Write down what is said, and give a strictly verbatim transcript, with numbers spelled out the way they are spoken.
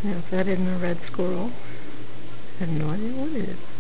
Now, if that isn't a red squirrel, I have no idea what it is.